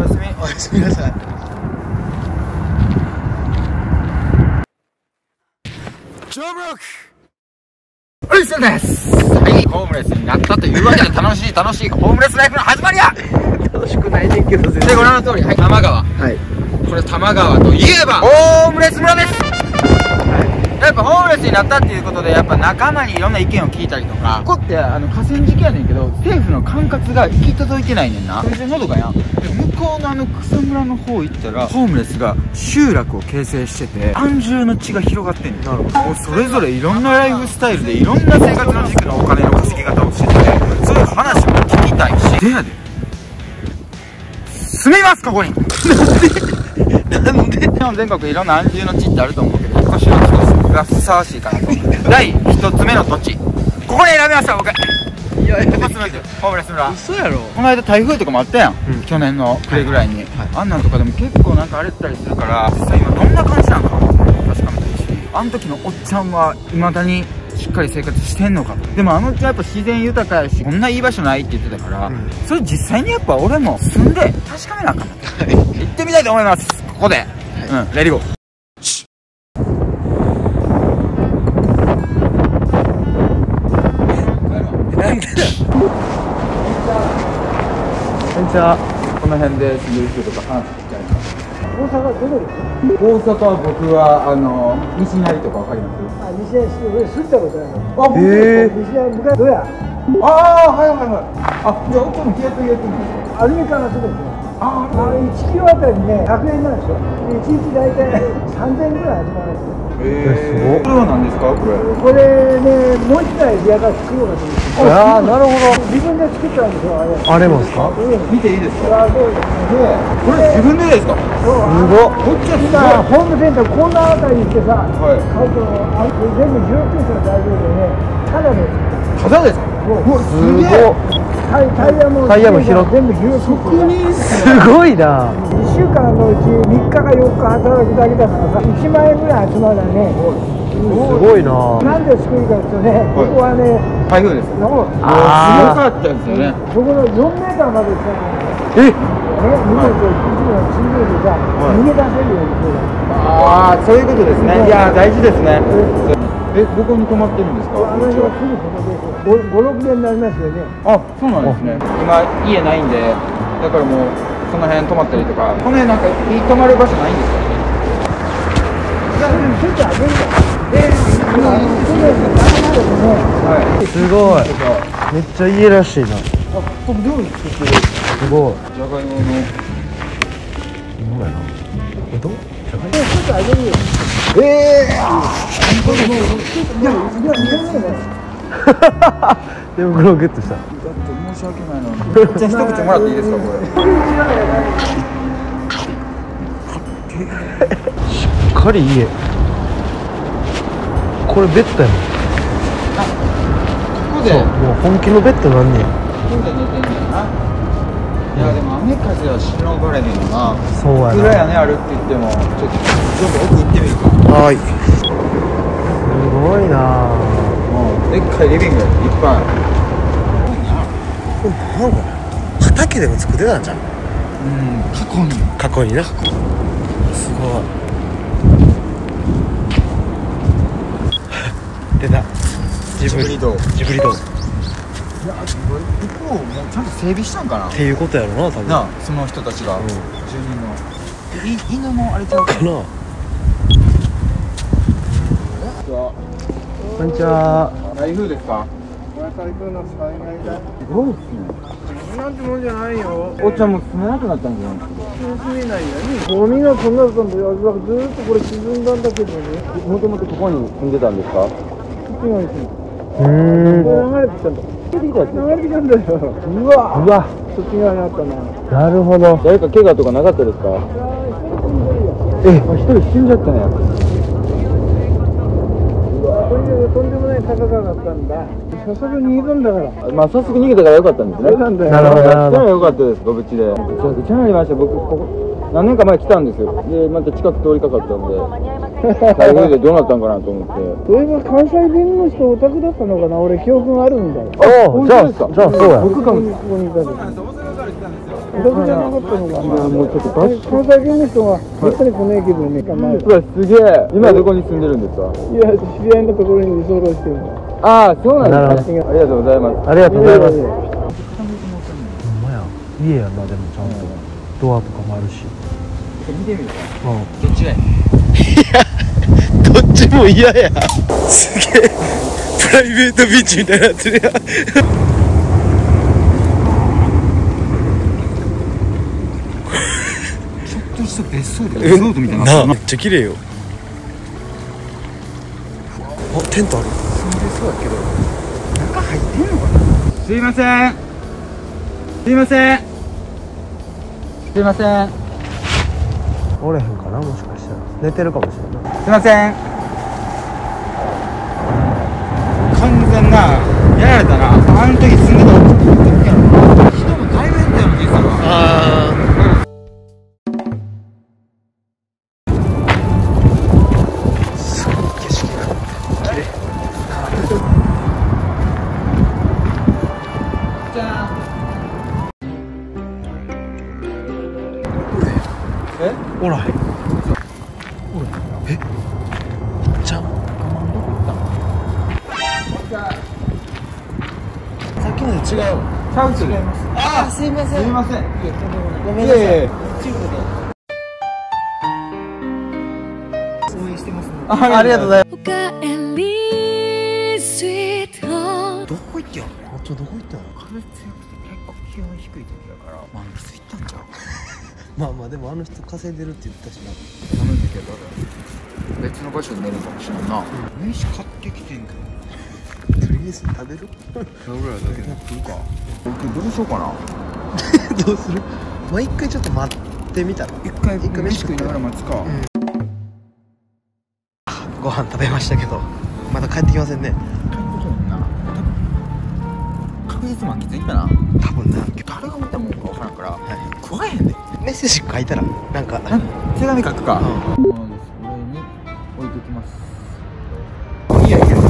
やすみなさい。ジョーブロックおいしいです。はい、ホームレスになったというわけで楽しいホームレスライフの始まりや。 楽しくないねんけど全然。 でご覧の通り、はい、多摩川。 はい。 これ多摩川といえばホームレス村です。やっぱホームレスになったっていうことで、やっぱ仲間にいろんな意見を聞いたりとか、ここって河川敷やねんけど、政府の管轄が行き届いてないねんな。全然のどかやん。で向こうの草むらの方行ったら、ホームレスが集落を形成してて、安住の地が広がってんねん。なるほど。もうそれぞれいろんなライフスタイルでいろんな生活の軸のお金の稼ぎ方をしてて、そういう話も聞きたいし、でやで住みますここになんで日本全国いろんな安住の地ってあると思うけど、少しの一つがふさわしいかなと。第一つ目の土地、ここに選びました僕。いやいや、ホームレス村。 嘘やろ。 この間台風とかもあったやん、去年の暮れぐらいに、あんなんとかでも結構なんか荒れてたりするから、実際今どんな感じなのか確かめたいし、あの時のおっちゃんは未だにしっかり生活してんのか。でもあのうちはやっぱ自然豊かやし、こんないい場所ないって言ってたから、それ実際にやっぱ俺も住んで確かめなあかんなって行ってみたいと思います。ここで、レディゴー。なんでだ。こんにちは。この辺で住んでる人とか話聞きたいな。 大阪どこですか？ 大阪は僕は西成とかわかります？ あ、西成俺住んだことある。 あ、僕ですか？ 西成昔どうや？ ああ、はいはいはい。あ、じゃあおっちゃんも気圧やってるんですか？ アルミ缶がすぐですよ。 ああ、 1キロあたりね100円なんですよ。1日大体3000円ぐらい始まるんですよ。 すごい。これは何ですかこれ？ これね、もう一台部屋から作ろうかと思って。 ああ、なるほど。 自分で作ったんですよ、あれ。 あれもですか？ 見ていいですか？ あ、そうですね。 これ自分でですか？ そう、 すごっ。 こっちはすごい。 今、ホームセンターこんなあたりに行ってさ、 はい。 買うと、全部16ピースの材料でね、ただです。 ただですか？ そう。 すすごい。 タイヤも広く全部16ピース。 すごいな。 1週間のうち3日か4日働くだけだからさ、1万円ぐらい集まるんだね。 すごいな。 なんで作るかというとね、ここはね、 台風ですよ。 あ強かったですよね。 ここの4メーターまで来たの。 え、 荷物を一部の新聞でさ、逃げ出せるようにする。 ああ、そういうことですね。いや、大事ですね。どこに泊まってるんですか？ あの人はすぐここで5、6年になりますよね。 あ、そうなんですね。今家ないんで、だからもうその辺泊まったりとか。この辺なんか泊まる場所ないんですか？ ちょっと上げるから。 すごい。めっちゃ家らしいな。 あ、僕料理作ってる。 すごい。 じゃがいもの。 ほんまやな。どう？ ちょっと上げるよ。 いや、 手袋ゲットした。 だって申し訳ないな。じゃあ一口もらっていいですかこれ？ しっかり家。これベッドやねん。 ここで。 もう本気のベッドなんねん。 ここで寝てんねんな。いやでも雨風はしのがれへんよな。 そうやな。 暗い屋根あるって言っても、ちょっと奥行ってみるか。 はい。すごいな。 でっかいリビングいっぱい。 なんか畑でも作ってたんじゃん。過去にな。すごい。出た。ジブリ堂。 いや、ここをもうちゃんと整備したんかな。 っていうことやろな、多分。 なあ、その人たちが、住人の。犬もあれちゃうかな。 こんにちは。 台風ですか？ 台風の災害だ。 すごいっすね。 なんてもんじゃないよ。 おっちゃんも住めなくなったんじゃないですか？ 住めないよね。ゴミがこんなのずーっとこれ沈んだんだけどね。 もともとここに住んでたんですか？ こっちがですね。 流れてきたんだ。流れてきたんだよ。うわ。そっち側にあったな。 なるほど。 誰か怪我とかなかったですか？一人死んじゃったんや。 とにかくとんでもない高さだったんだ。早速逃げたんだから。 まあ早速逃げたからよかったんですね。 そうなんだよ。 なるほど。 来たらよかったです。ご無事で。うちになりました。僕ここ何年か前来たんですよ。でまた近く通りかかったんで、台風でどうなったんかなと思って。 そういえば関西弁の人オタクだったのかな。俺記憶があるんだよ。 じゃあそうや。 僕かも。 ここにいたんです。 大阪から来たんですよ。 じゃなかったのかな。もうちょっと関西圏の人はめったに来ねえけどね。 うわ、すげえ。今どこに住んでるんですか？ いや、知り合いのところに居候してるの。 ああ、そうなんですね。ありがとうございます。 ありがとうございます。 いやいやいやほんまや、家やな。でもちゃんとドアとかもあるし。 見てみるか。 うん、 どっちがいい？ どっちも嫌や。すげえプライベートビーチみたいになってるやん。 ちょっとした別荘でリゾートみたいな。 なあ、めっちゃ綺麗よ。あ、テントある。 住んでそうだけど中入ってんのかな。すいません、すいません、すいません、 おれへんかな、もしかしたら寝てるかもしれない。 すいません。完全なやられたな。あの時住んでた人もだいぶ減ったような気がするわ。 ああ、すごい景色が綺麗。 じゃあおらへん。え、じゃん。さっきので違う。 ちゃう違います。 ああ、すいません。 すいません。 ごめんなさい。 いやいやいや。 応援してますね。 ありがとうございます。 おかえりスイートホーム。 どこ行ってやんの？ あっちどこ行ったの？ 風強くて結構気温低い時だから満喫行ったんちゃう？ まあまあ、でもあの人稼いでるって言ったしな。 寒いんだけど別の場所で寝るかもしれんな。飯買ってきてんけどとりあえず食べる？ 俺らだけで食うか。僕どうしようかな。 どうする？まあ一回ちょっと待ってみたら。 一回飯食いながら待つか。 ご飯食べましたけどまだ帰ってきませんね。 帰ってきてんな。確実満喫行ったな。 多分な。 誰が見たもんか分からんから、 は食わへんで。 メッセージ書いたらなんか手紙書くか。 うんこれに置いておきます。いやいや、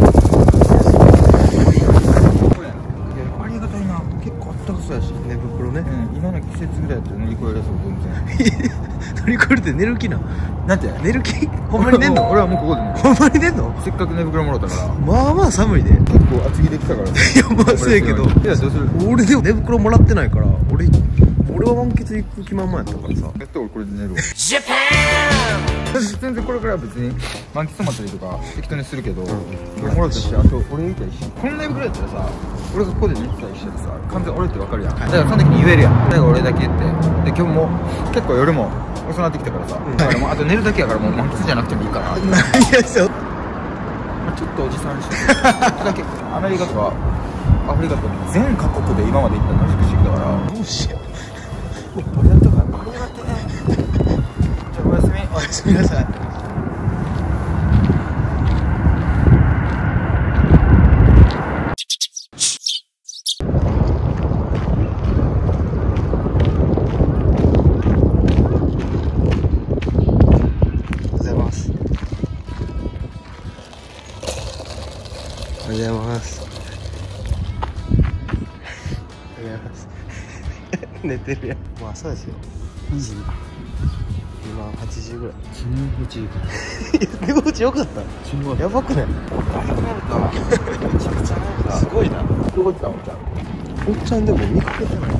これありがたいな。結構あったかそうやし、 寝袋ね。 今の季節ぐらいだったら乗り越えられそう。全然乗り越えるって寝る気な。 なんて寝る気？ほんまに寝んの？ 俺はもうここで寝る。 ほんまに寝んの？ せっかく寝袋もらったからまあまあ寒いで。 結構厚着できたからね。 いやまあそうやけど、 いやどうする。 俺でも寝袋もらってないから俺は満喫行く気満々やったからさ。 やって俺これで寝るわ。全然これからは別に満喫泊まったりとか適当にするけど、俺もらったし、あと俺みたいし、こんなぐらいやったらさ、俺がここで寝てたりしててさ、完全俺ってわかるやん。だからその時に言えるやん。最後俺だけ言って、で今日も結構夜も遅なってきたからさ、だからもうあと寝るだけやからもう満喫じゃなくてもいいから。 何やそう。 まあちょっとおじさんしてちょっとだけアメリカとかアフリカとか全カ国で今まで行ったのしくだからどうしよう。 俺やったからありがてえ。じゃあおやすみ。 おやすみなさい。おはようございます。おはようございます。寝てるやん。もう朝ですよ。今8時ぐらい。寝心地よかった。やばくない？ めちゃくちゃなんかすごいな。 どこ行ったおっちゃん。 おっちゃんでも見かけてないな。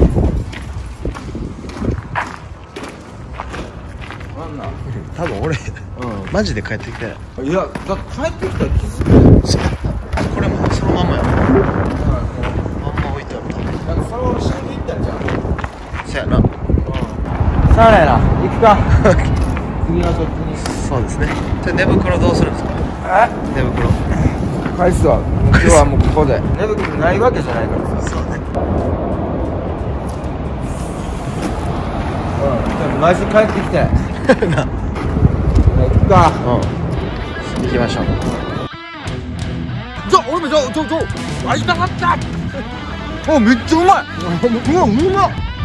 なんなん。 多分俺、マジで帰ってきたよ。 いやだって帰ってきたら気づくよ。 これもそのまんまやろ。 だからもうまんま置いてある多分。 なんかその下に行ったんじゃん。 そやな。 さあやな行くか。次の時にそうですね。それ寝袋どうするんですか？寝袋返すわ。今日はもうここで寝袋ないわけじゃないからさ。 そうね。 マジ帰ってきてな行くか。 行きましょう。 俺もあ、痛かった。めっちゃうまい。うまっ。